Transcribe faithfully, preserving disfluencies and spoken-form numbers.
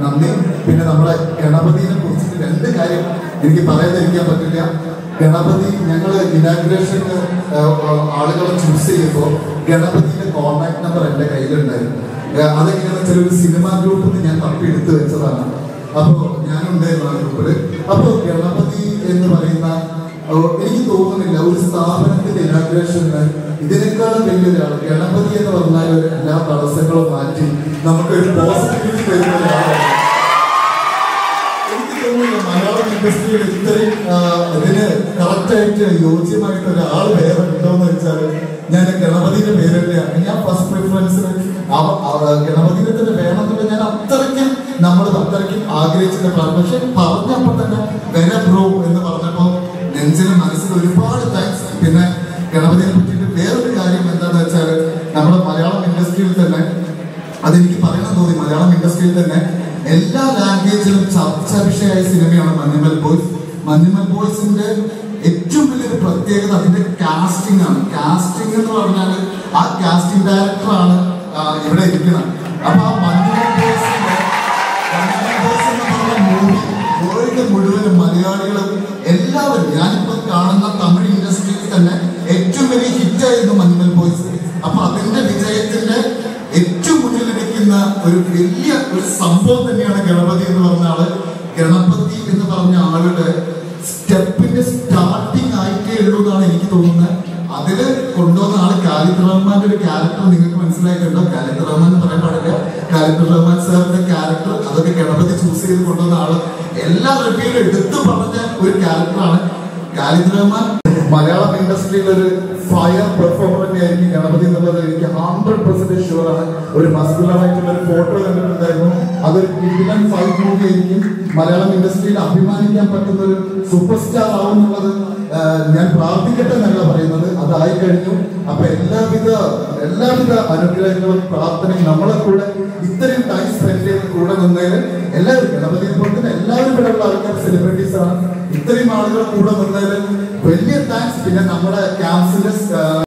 നന്ദി. പിന്നെ നമ്മുടെ ഗണപതിനെ കുറിച്ചിട്ട് രണ്ട് കാര്യം എനിക്ക് പറയാതിരിക്കാൻ പറ്റില്ല. ഗണപതി ഞങ്ങൾ ഇനാഗ്രേഷന് ആളുകളെ ചൂസ് ചെയ്യുമ്പോൾ ഗണപതിയുടെ കോൺടാക്ട് നമ്പർ എൻ്റെ കയ്യിലുണ്ടായിരുന്നു. അതെങ്ങനെയാണെന്ന് വെച്ചാൽ ഒരു സിനിമാ ഗ്രൂപ്പിൽ ഞാൻ തപ്പി എടുത്തു വെച്ചതാണ്. അപ്പോൾ ഞാനുണ്ടായിരുന്നു ആ ഗ്രൂപ്പില്. അപ്പോൾ ഗണപതി എന്ന് പറയുന്ന എനിക്ക് തോന്നുന്നില്ല ഒരു സ്ഥാപനത്തിന്റെ ഇനാഗ്രേഷന് ഇതിനേക്കാളും വലിയൊരാൾ ഗണപതി എന്ന് പറഞ്ഞാൽ എല്ലാ തടസ്സങ്ങളും മാറ്റി നമുക്കൊരു പോസിറ്റിവിറ്റി തരുന്ന ഒരാളാണ്. എനിക്ക് തോന്നുന്നില്ല മലയാളം ഇൻഡസ്ട്രിയിൽ ഇത്രയും ഇതിന് കറക്റ്റായിട്ട് യോജ്യമായിട്ട് ഒരാൾ വേറെ ഉണ്ടോന്ന് വെച്ചാൽ ഞാൻ ഗണപതിയുടെ പേരല്ല. ഞാൻ ഫസ്റ്റ് പ്രിഫറൻസ് ഗണപതിനെ തന്നെ വേണമെന്നുള്ള ഞാൻ അത്രയ്ക്കും നമ്മൾ അത്രയ്ക്കും ആഗ്രഹിച്ചിട്ട് പറഞ്ഞു. പക്ഷെ പറഞ്ഞപ്പോൾ തന്നെ വെന ബ്രോ എന്ന് പറഞ്ഞപ്പോൾ നെഞ്ചിനും മനസ്സിൽ ഒരുപാട് താങ്ക്സ്. പിന്നെ ഗണപതിയെ പറ്റിയിട്ട് വേറൊരു കാര്യം എന്താന്ന് വെച്ചാൽ നമ്മുടെ മലയാളം ഇൻഡസ്ട്രിയിൽ തന്നെ അതെനിക്ക് പറയണം തോന്നി. മലയാളം ഇൻഡസ്ട്രിയിൽ തന്നെ എല്ലാ ലാംഗ്വേജിലും ചർച്ചാ വിഷയമായ സിനിമയാണ് മഞ്ഞുമൽ ബോയ്സ്. മഞ്ഞുമൽ ബോയ്സിന്റെ ഏറ്റവും വലിയൊരു പ്രത്യേകത അതിന്റെ കാസ്റ്റിംഗ് ആണ്. കാസ്റ്റിംഗ് എന്ന് പറഞ്ഞാൽ ആ കാസ്റ്റിംഗ് ഡയറക്ടറാണ് ഇവിടെ ഇരിക്കുന്നത്. അപ്പൊ ആ മഞ്ഞുമൽ ബോയ്സിന്റെ മഞ്ഞുമൽ ബോയ്സ് എന്ന് പറഞ്ഞ മൂവി വേൾഡ് മുഴുവനും മലയാളികളും എല്ലാവരും ഞാനിപ്പോൾ കാണുന്ന തമിഴ് ഇൻഡസ്ട്രിയിൽ തന്നെ ഏറ്റവും വലിയ ഹിറ്റായിരുന്നു മഞ്ഞുമൽ ബോയ്സ്. അപ്പൊ അതിന്റെ വിജയത്തിന്റെ ഏറ്റവും മുന്നിലിരിക്കുന്ന ഒരു വലിയ ഒരു സംഭവം തന്നെയാണ് ഗണപതി എന്ന് പറഞ്ഞ ആള്. ഗണപതി എന്ന് പറഞ്ഞ ആളുടെ സ്റ്റെപ്പിന്റെ സ്റ്റാർട്ടിങ് ആയിട്ടേ ഉള്ളൂ എന്നാണ് എനിക്ക് തോന്നുന്നത്. അതില് കൊണ്ടുവന്ന ആള് ഖാലിദ് റഹ്മാന്റെ ഒരു ക്യാരക്ടർ നിങ്ങൾക്ക് മനസ്സിലായിട്ടുണ്ടോ? ഖാലിദ് റഹ്മാൻ എന്ന് പറയാൻ പാടില്ല, ഖാലിദ് റഹ്മാൻ സാറിന്റെ ക്യാരക്ടർ അതൊക്കെ ഗണപതി ചൂസ് ചെയ്ത് കൊണ്ടുവന്ന ആള് എല്ലാ റിവ്യൂലും എടുത്തു പറഞ്ഞ ഒരു ക്യാരക്ടറാണ് ഖാലിദ് റഹ്മാൻ. മലയാളം ഇൻഡസ്ട്രിയിൽ ഒരു ഫയർ പെർഫോമർ തന്നെയായിരിക്കും ഗണപതി എന്നുള്ളത് എനിക്ക് ഹൺഡ്രഡ് പെർസെന്റേജ് ഷുവർ ആണ്. ഒരു മസ്കുലറായിട്ടുള്ള ഒരു ഫോട്ടോ കണ്ടിട്ടുണ്ടായിരുന്നു. അതൊരു കിടിലൻ ഫൈറ്റ് മൂവി ആയിരിക്കും. മലയാളം ഇൻഡസ്ട്രിയിൽ അഭിമാനിക്കാൻ പറ്റുന്ന ഒരു സൂപ്പർ സ്റ്റാർ ആവും എന്നുള്ളത് ഞാൻ പ്രാർത്ഥിക്കട്ടെ എന്നല്ല പറയുന്നത്, അതായി കഴിഞ്ഞു. അപ്പൊ എല്ലാവിധ എല്ലാവിധ അനുഗ്രഹങ്ങളും പ്രാർത്ഥനയും നമ്മളെ കൂടെ ഇത്രയും ടൈം സ്പെൻഡ് ചെയ്ത് കൂടെ നിന്നതിന് എല്ലാവരും ഗണപതിയെ പോലെ തന്നെ എല്ലാവരും ഇവിടെ ഉള്ള ആൾക്കാർ സെലിബ്രിറ്റീസ് ആണ്. ഇത്രയും ആളുകൾ കൂടെ നിന്നതിന് വലിയ താങ്ക്സ്. പിന്നെ നമ്മുടെ ക്യാമ്പസിന്റെ